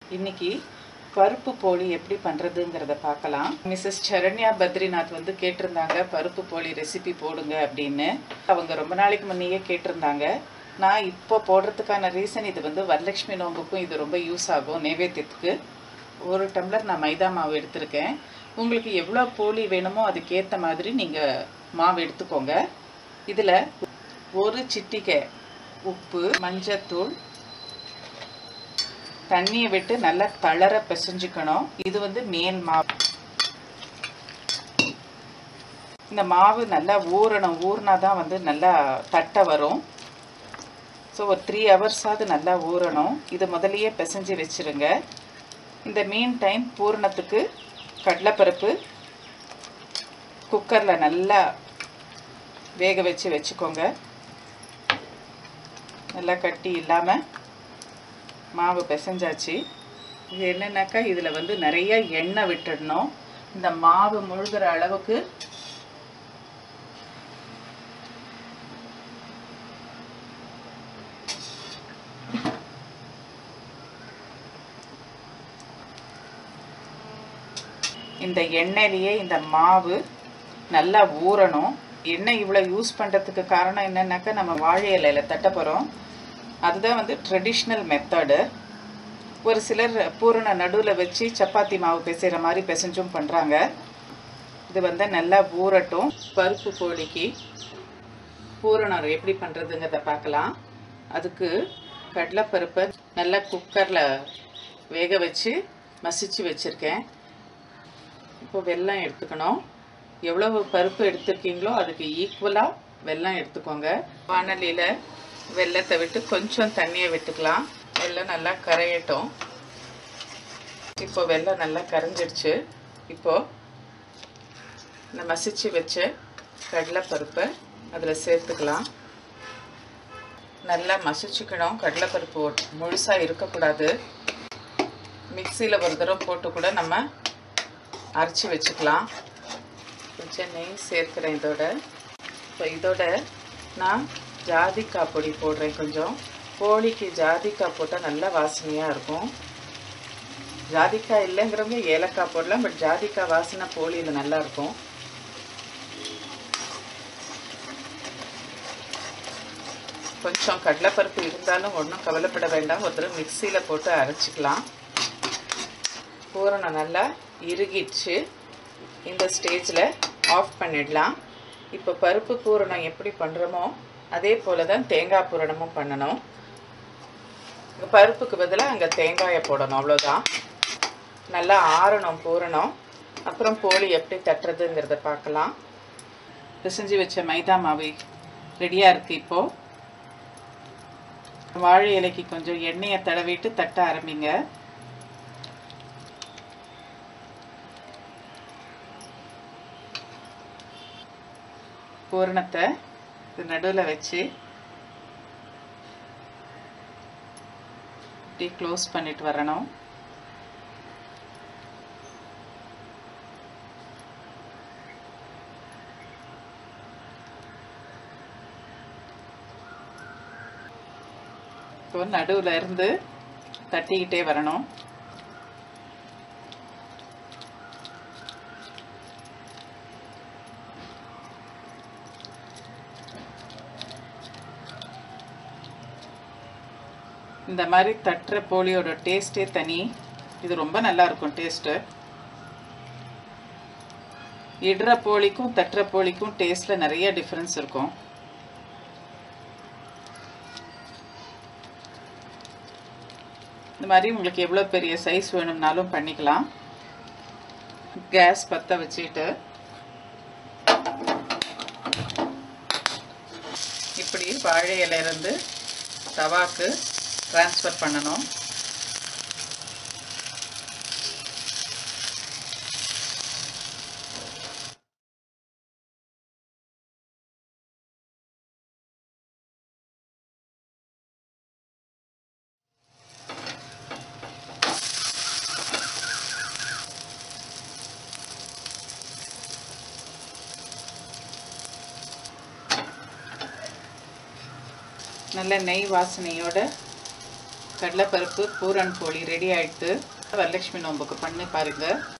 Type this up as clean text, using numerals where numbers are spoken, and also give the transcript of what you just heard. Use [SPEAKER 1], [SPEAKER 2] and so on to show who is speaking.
[SPEAKER 1] இன்னைக்கு பருப்பு போலி எப்படி பண்ணுறதுங்கிறத பார்க்கலாம். மிஸ்ஸஸ் சரண்யா பத்ரிநாத் வந்து கேட்டிருந்தாங்க பருப்பு போலி ரெசிபி போடுங்க அப்படின்னு. அவங்க ரொம்ப நாளைக்கு முன்னையே கேட்டிருந்தாங்க. நான் இப்போ போடுறதுக்கான ரீசன் இது வந்து வரலட்சுமி நோம்புக்கும் இது ரொம்ப யூஸ் ஆகும். நைவேத்தியத்துக்கு 1 டம்ளர் நான் மைதா மாவு எடுத்திருக்கேன். உங்களுக்கு எவ்வளோ போலி வேணுமோ அதுக்கேற்ற மாதிரி நீங்கள் மாவு எடுத்துக்கோங்க. இதில் 1 சிட்டிகை உப்பு, மஞ்சத்தூள், தண்ணியை விட்டு நல்லா தளர பிசைஞ்சுக்கணும். இது வந்து மேல் மாவு. இந்த மாவு நல்லா ஊறணும். ஊறினா தான் வந்து நல்லா தட்டை வரும். ஸோ ஒரு 3 ஹவர்ஸாவது நல்லா ஊறணும். இது முதலையே பிசைஞ்சு வச்சுருங்க. இந்த மீன் டைம் பூரணத்துக்கு கடலைப்பருப்பு குக்கரில் நல்லா வேக வச்சுக்கோங்க. நல்லா கட்டி இல்லாமல் மாவு பிசைஞ்சாச்சு. இது என்னன்னாக்கா இதில் வந்து நிறைய எண்ணெய் விட்டுடணும். இந்த மாவு முழுகிற அளவுக்கு இந்த எண்ணெயிலேயே இந்த மாவு நல்லா ஊறணும். எண்ணெய் இவ்வளோ யூஸ் பண்ணுறதுக்கு காரணம் என்னன்னாக்கா நம்ம வாழை இலையில் தட்ட போகிறோம். அதுதான் வந்து ட்ரெடிஷ்னல் மெத்தடு. ஒரு சிலர் பூரண நடுவில் வச்சு சப்பாத்தி மாவு பிசைகிற மாதிரி பிசைஞ்சும் பண்ணுறாங்க. இது வந்து நல்லா ஊறட்டும். பருப்பு போலிக்கு பூரணம் எப்படி பண்ணுறதுங்கிறத பார்க்கலாம். அதுக்கு கடலைப்பருப்பை நல்லா குக்கரில் வேக வச்சு மசிச்சு வச்சுருக்கேன். இப்போ வெல்லம் எடுத்துக்கணும். எவ்வளவு பருப்பு எடுத்துருக்கீங்களோ அதுக்கு ஈக்குவலாக வெல்லம் எடுத்துக்கோங்க. வானலியில் வெல்லத்தை விட்டு கொஞ்சம் தண்ணியை விட்டுக்கலாம். வெல்லம் நல்லா கரையட்டும். இப்போ வெல்லம் நல்லா கரைஞ்சிடுச்சு. இப்போது இந்த மசிச்சு வச்ச கடலைப்பருப்பை அதில் சேர்த்துக்கலாம். நல்லா மசிச்சுக்கணும். கடலைப்பருப்பு முழுசாக இருக்கக்கூடாது. மிக்சியில் ஒரு தடவை போட்டு கூட நம்ம அரைச்சி வச்சுக்கலாம். கொஞ்சம் நெய் சேர்க்குறேன் இதோட. இப்போ இதோட நான் ஜாதிக்காய் பொடி போடுறேன். கொஞ்சம் போலிக்கு ஜாதிக்காய் போட்டால் நல்லா வாசனையாக இருக்கும். ஜாதிக்காய் இல்லைங்கிறவங்க ஏலக்காய் போடலாம். பட் ஜாதிக்காய் வாசனை போலியில் நல்லாயிருக்கும். கொஞ்சம் கடலைப்பருப்பு இருந்தாலும் ஒன்றும் கவலைப்பட வேண்டாம். ஒரு தடவை மிக்சியில் போட்டு அரைச்சிக்கலாம். பூரணம் நல்லா இறுகிடுச்சு. இந்த ஸ்டேஜில் ஆஃப் பண்ணிடலாம். இப்போ பருப்பு பூரணம் எப்படி பண்ணுறோமோ அதே போல் தான் தேங்காய் பூரணமும் பண்ணணும். பருப்புக்கு பதிலாக அங்கே தேங்காயை போடணும். அவ்வளோதான். நல்லா ஆறணும் பூரணம். அப்புறம் போலி எப்படி தட்டுறதுங்கிறத பார்க்கலாம். பிசைஞ்சு வச்ச மைதா மாவு ரெடியாக இருக்குது. இப்போது வாழை இலைக்கு கொஞ்சம் எண்ணெயை தடவிட்டு தட்ட ஆரம்பிங்க. பூரணத்தை இது நடுவில் வச்சு இப்படி க்ளோஸ் பண்ணிட்டு வரணும். இப்போ நடுவில் இருந்து தட்டிக்கிட்டே வரணும். இந்த மாதிரி தட்டுற போலியோட டேஸ்ட்டே தனி. இது ரொம்ப நல்லா இருக்கும் டேஸ்ட்டு. இடுற போலிக்கும் தட்டுற போலிக்கும் டேஸ்ட்டில் நிறைய டிஃப்ரென்ஸ் இருக்கும். இந்த மாதிரி உங்களுக்கு எவ்வளோ பெரிய சைஸ் வேணும்னாலும் பண்ணிக்கலாம். கேஸ் பற்ற வச்சுட்டு இப்படி வாழை இலையிலேருந்து தவாக்கு ட்ரான்ஸ்ஃபர் பண்ணணும். நல்ல நெய் வாசனையோட கடலைப்பருப்பு பூரன் போலி ரெடி ஆயிடுத்து. வரலட்சுமி நோம்புக்கு பண்ணி பாருங்க.